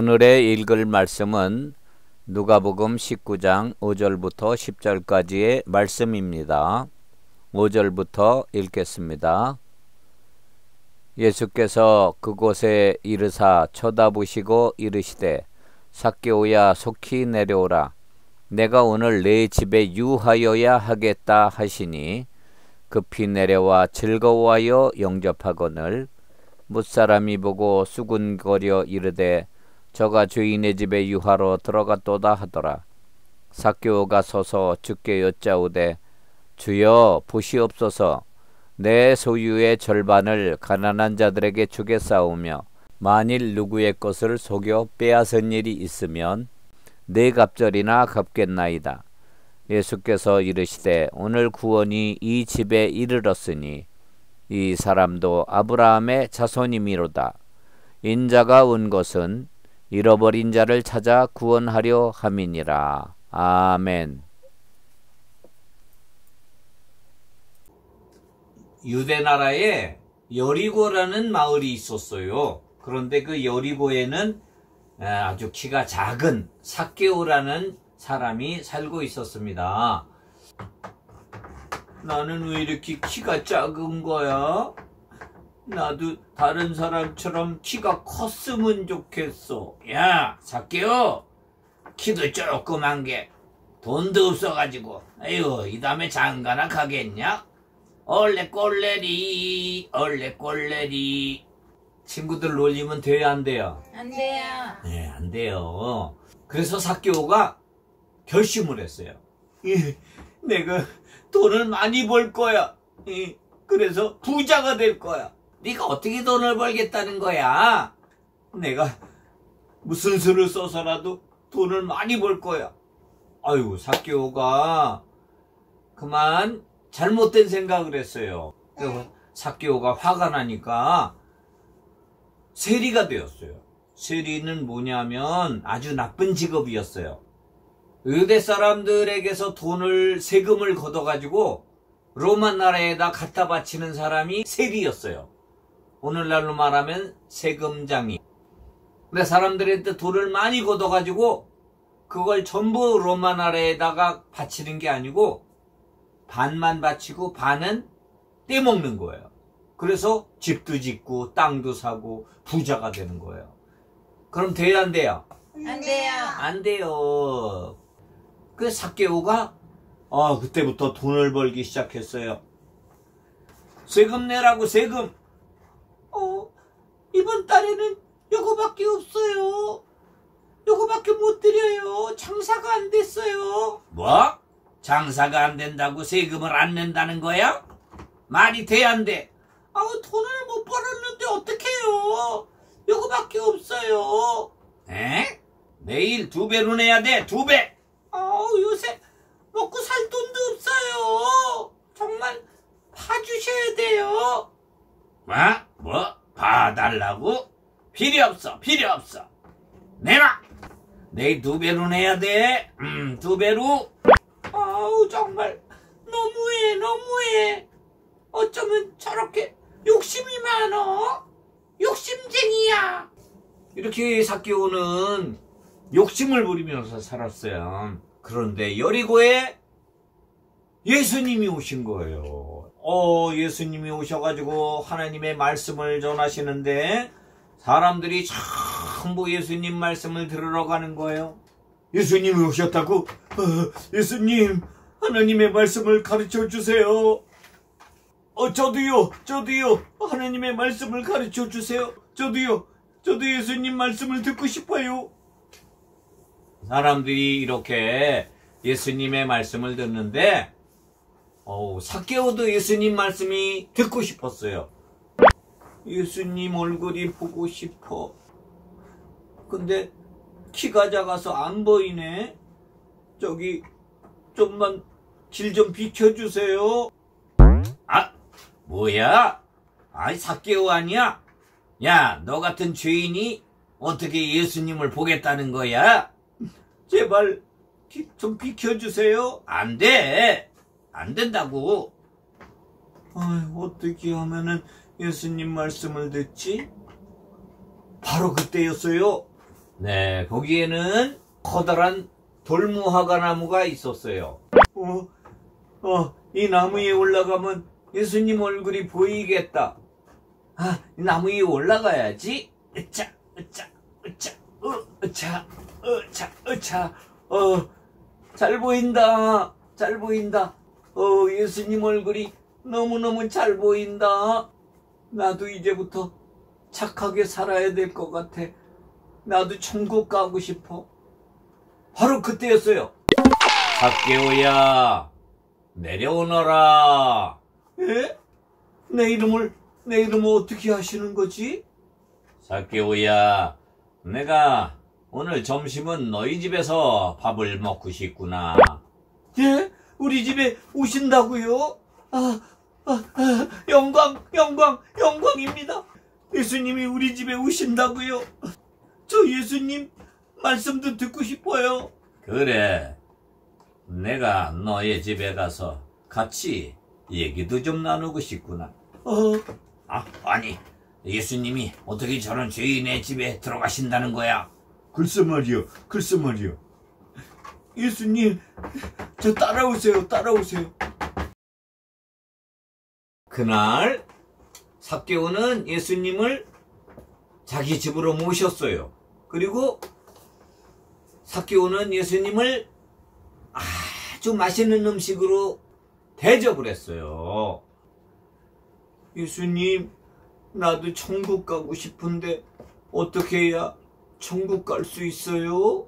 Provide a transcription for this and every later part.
오늘의 읽을 말씀은 누가복음 19장 5절부터 10절까지의 말씀입니다. 5절부터 읽겠습니다. 예수께서 그곳에 이르사 쳐다보시고 이르시되 삭개오야 속히 내려오라. 내가 오늘 내 집에 유하여야 하겠다 하시니 급히 내려와 즐거워하여 영접하거늘 뭇사람이 보고 수군거려 이르되 저가 주인의 집에 유하러 들어갔도다 하더라. 삭개오가 서서 주께 여짜오되 주여 보시옵소서. 내 소유의 절반을 가난한 자들에게 주겠사오며 만일 누구의 것을 속여 빼앗은 일이 있으면 네 갑절이나 갚겠나이다. 예수께서 이르시되 오늘 구원이 이 집에 이르렀으니 이 사람도 아브라함의 자손이미로다. 인자가 온 것은 잃어버린 자를 찾아 구원하려 함이니라. 아멘. 유대 나라에 여리고라는 마을이 있었어요. 그런데 그 여리고에는 아주 키가 작은 삭개오라는 사람이 살고 있었습니다. 나는 왜 이렇게 키가 작은 거야? 나도 다른 사람처럼 키가 컸으면 좋겠어. 야, 삭개오! 키도 조그만 게 돈도 없어가지고 아유 이 다음에 장가나 가겠냐? 얼레 꼴레리 얼레 꼴레리. 친구들 놀리면 돼요 안 돼요? 안 돼요. 네, 안 돼요. 그래서 삭개오가 결심을 했어요. 내가 돈을 많이 벌 거야. 그래서 부자가 될 거야. 네가 어떻게 돈을 벌겠다는 거야? 내가 무슨 수를 써서라도 돈을 많이 벌 거야. 아유, 삭개오가 그만 잘못된 생각을 했어요. 삭개오가 화가 나니까 세리가 되었어요. 세리는 뭐냐면 아주 나쁜 직업이었어요. 유대 사람들에게서 세금을 걷어가지고 로마 나라에다 갖다 바치는 사람이 세리였어요. 오늘날로 말하면 세금장이. 근데 사람들한테 돈을 많이 걷어가지고 그걸 전부 로마 나라에다가 바치는 게 아니고 반만 바치고 반은 떼먹는 거예요. 그래서 집도 짓고 땅도 사고 부자가 되는 거예요. 그럼 돼요 안 돼요? 안 돼요. 안 돼요. 그 삭개오가 그때부터 돈을 벌기 시작했어요. 세금 내라고 세금. 이번 달에는 요거밖에 없어요. 요거밖에 못 드려요. 장사가 안 됐어요. 뭐? 장사가 안 된다고 세금을 안 낸다는 거야? 말이 돼 안 돼? 돈을 못 벌었는데 어떡해요? 요거밖에 없어요. 에? 내일 2배로 내야 돼. 2배. 요새 먹고 살 돈도 없어요. 정말 봐주셔야 돼요. 뭐? 봐달라고? 필요 없어. 내놔. 내일 2배로 내야 돼. 2배로. 정말 너무해. 어쩌면 저렇게 욕심이 많어? 욕심쟁이야. 이렇게 삭개오는 욕심을 부리면서 살았어요. 그런데 여리고에 예수님이 오신 거예요. 예수님이 오셔가지고 하나님의 말씀을 전하시는데 사람들이 전부 예수님 말씀을 들으러 가는 거예요. 예수님이 오셨다고? 예수님 하나님의 말씀을 가르쳐 주세요. 저도요. 하나님의 말씀을 가르쳐 주세요. 저도 예수님 말씀을 듣고 싶어요. 사람들이 이렇게 예수님의 말씀을 듣는데 삭개오도 예수님 말씀이 듣고 싶었어요. 예수님 얼굴이 보고 싶어. 근데 키가 작아서 안 보이네. 저기 좀만 길 좀 비켜주세요. 뭐야? 삭개오 아니야? 야, 너 같은 죄인이 어떻게 예수님을 보겠다는 거야? 제발 좀 비켜주세요. 안 돼. 안 된다고. 어떻게 하면은 예수님 말씀을 듣지? 바로 그때였어요. 네, 거기에는 커다란 돌무화과 나무가 있었어요. 이 나무 위에 올라가면 예수님 얼굴이 보이겠다. 이 나무 위에 올라가야지. 으차, 으차, 으차, 으차, 으차, 으차. 잘 보인다. 잘 보인다. 예수님 얼굴이 너무너무 잘 보인다. 나도 이제부터 착하게 살아야 될 것 같아. 나도 천국 가고 싶어. 바로 그때였어요. 삭개오야, 내려오너라. 에? 내 이름을 어떻게 하시는 거지? 삭개오야, 내가 오늘 점심은 너희 집에서 밥을 먹고 싶구나. 예? 우리 집에 오신다고요? 영광입니다. 예수님이 우리 집에 오신다고요? 저 예수님 말씀도 듣고 싶어요. 그래, 내가 너의 집에 가서 같이 얘기도 좀 나누고 싶구나. 아니, 예수님이 어떻게 저런 죄인의 집에 들어가신다는 거야? 글쎄 말이요. 예수님, 저 따라오세요. 그날 삭개오는 예수님을 자기 집으로 모셨어요. 그리고 삭개오는 예수님을 아주 맛있는 음식으로 대접을 했어요. 예수님, 나도 천국 가고 싶은데 어떻게 해야 천국 갈 수 있어요?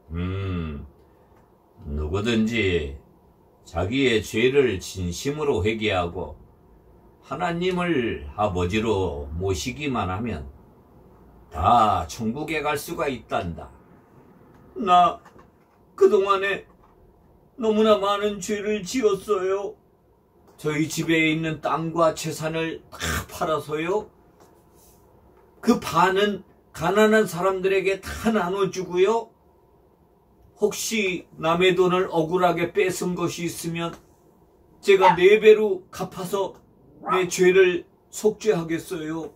누구든지 자기의 죄를 진심으로 회개하고 하나님을 아버지로 모시기만 하면 다 천국에 갈 수가 있단다. 나 그동안에 너무나 많은 죄를 지었어요. 저희 집에 있는 땅과 재산을 다 팔아서요. 그 반은 가난한 사람들에게 다 나눠주고요. 혹시 남의 돈을 억울하게 뺏은 것이 있으면 제가 4배로 갚아서 내 죄를 속죄하겠어요.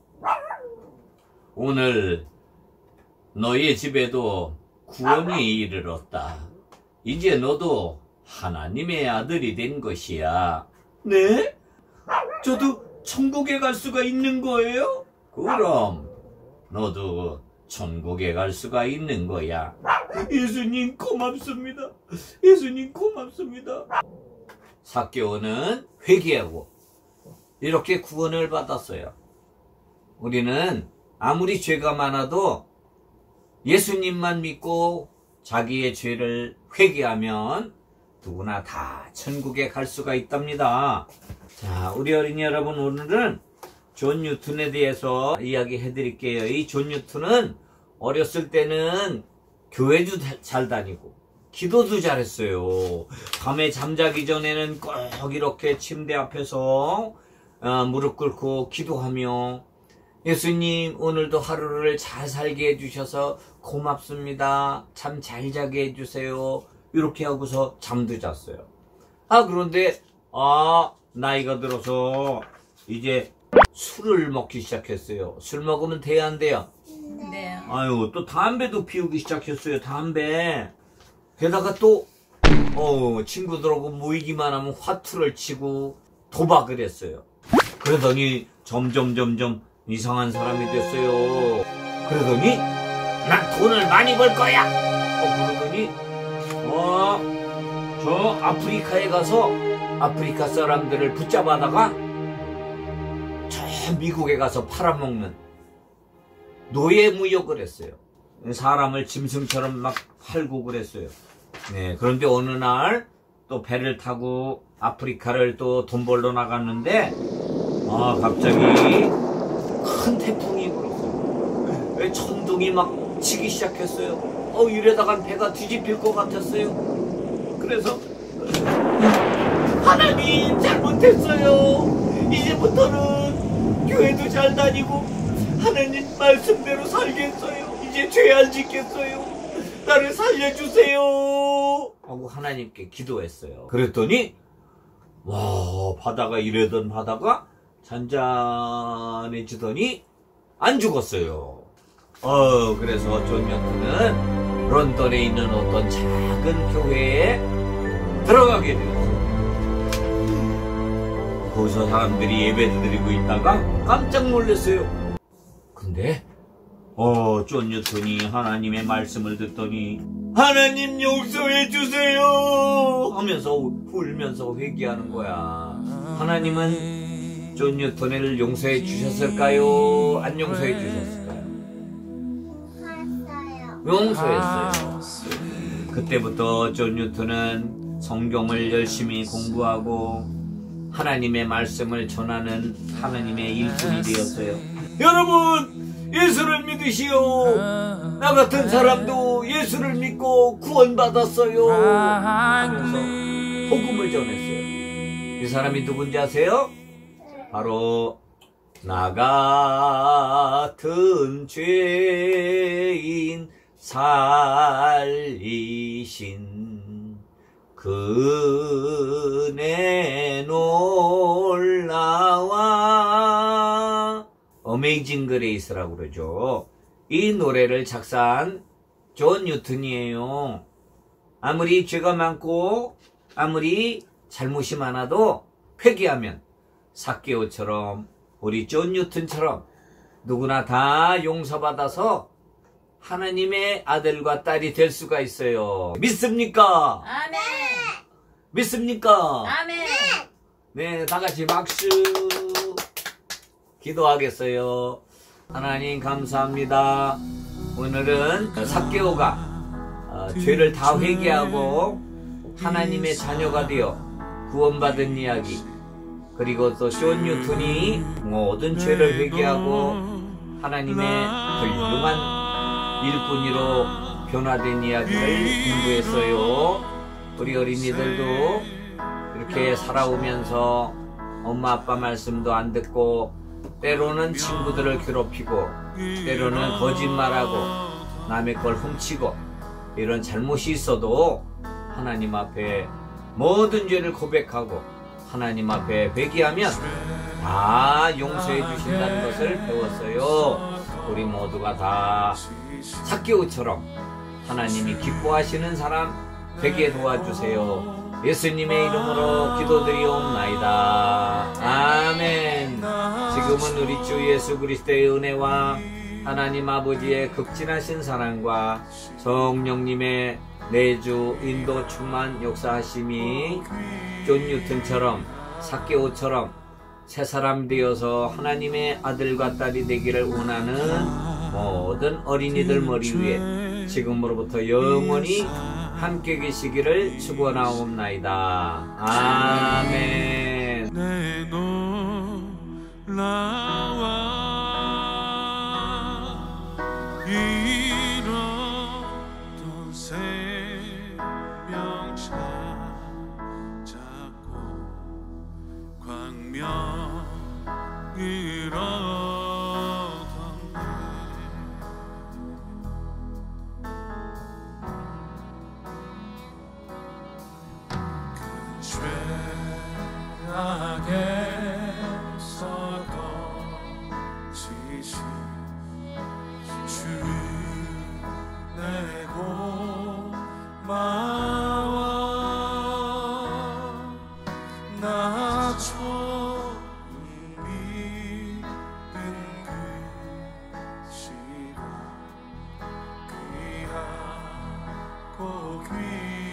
오늘 너의 집에도 구원이 이르렀다. 이제 너도 하나님의 아들이 된 것이야. 네? 저도 천국에 갈 수가 있는 거예요? 그럼 너도 천국에 갈 수가 있는 거야. 예수님 고맙습니다. 삭개오는 회개하고 이렇게 구원을 받았어요. 우리는 아무리 죄가 많아도 예수님만 믿고 자기의 죄를 회개하면 누구나 다 천국에 갈 수가 있답니다. 자, 우리 어린이 여러분, 오늘은 존 뉴턴에 대해서 이야기해 드릴게요. 이 존 뉴턴은 어렸을 때는 교회도 잘 다니고 기도도 잘했어요. 밤에 잠자기 전에는 꼭 이렇게 침대 앞에서 무릎 꿇고 기도하며 예수님, 오늘도 하루를 잘 살게 해주셔서 고맙습니다. 잠 잘 자게 해주세요. 이렇게 하고서 잠도 잤어요. 그런데 나이가 들어서 이제 술을 먹기 시작했어요. 술 먹으면 돼야 안 돼요? 네. 아유, 또 담배도 피우기 시작했어요. 담배. 게다가 또 친구들하고 모이기만 하면 화투를 치고 도박을 했어요. 그러더니 점점 이상한 사람이 됐어요. 그러더니 난 돈을 많이 벌 거야. 그러더니 저 아프리카에 가서 아프리카 사람들을 붙잡아다가 저 미국에 가서 팔아먹는 노예 무역을 했어요. 사람을 짐승처럼 막 팔고 그랬어요. 네, 그런데 어느 날 또 배를 타고 아프리카를 또 돈 벌러 나갔는데 갑자기 큰 태풍이 불었어요. 천둥이 막 치기 시작했어요. 이러다간 배가 뒤집힐 것 같았어요. 그래서 하나님, 잘못했어요. 이제부터는 교회도 잘 다니고 하나님 말씀대로 살겠어요. 이제 죄 안 짓겠어요. 나를 살려주세요 하고 하나님께 기도했어요. 그랬더니 바다가 이러던 바다가 잔잔해지더니 안 죽었어요. 그래서 존 뉴턴은 런던에 있는 어떤 작은 교회에 들어가게 되었어요. 거기서 사람들이 예배를 드리고 있다가 깜짝 놀랐어요. 근데 존 뉴턴이 하나님의 말씀을 듣더니 하나님 용서해 주세요 하면서 울면서 회개하는 거야. 하나님은 존 뉴턴을 용서해 주셨을까요? 안 용서해 주셨을까요? 용서했어요. 그때부터 존 뉴턴은 성경을 열심히 공부하고 하나님의 말씀을 전하는 하나님의 일꾼이 되었어요. 여러분, 예수를 믿으시오. 나 같은 사람도 예수를 믿고 구원받았어요 하면서 복음을 전했어요. 이 사람이 누군지 아세요? 바로 나 같은 죄인 살리신 그 은혜 놀라와 어메이징 그레이스라고 그러죠. 이 노래를 작사한 존 뉴턴이에요. 아무리 죄가 많고 아무리 잘못이 많아도 회개하면 삭개오처럼 우리 존 뉴턴처럼 누구나 다 용서받아서 하나님의 아들과 딸이 될 수가 있어요. 믿습니까? 아멘. 믿습니까? 아멘. 네, 다 같이 박수. 기도하겠어요. 하나님 감사합니다. 오늘은 삭개오가 죄를 다 회개하고 하나님의 자녀가 되어 구원받은 이야기, 그리고 또 존 뉴턴이 모든 죄를 회개하고 하나님의 훌륭한 일꾼이로 변화된 이야기를 공부했어요. 우리 어린이들도 이렇게 살아오면서 엄마 아빠 말씀도 안 듣고 때로는 친구들을 괴롭히고 때로는 거짓말하고 남의 걸 훔치고 이런 잘못이 있어도 하나님 앞에 모든 죄를 고백하고 하나님 앞에 회개하면 다 용서해 주신다는 것을 배웠어요. 우리 모두가 다 삭개오처럼 하나님이 기뻐하시는 사람 되게 도와주세요. 예수님의 이름으로 기도드리옵나이다. 아멘. 지금은 우리 주 예수 그리스도의 은혜와 하나님 아버지의 극진하신 사랑과 성령님의 내주 인도 충만 역사하심이 존 뉴턴처럼 삭개오처럼 새 사람 되어서 하나님의 아들과 딸이 되기를 원하는 모든 어린이들 머리 위에 지금으로부터 영원히 함께 계시기를 축원하옵나이다. 아멘. 잃었던 생명 찾았고 광명으로 죄악에서도 지신 주의 내 고마워 나 처음 믿은 그 시간 귀하고 귀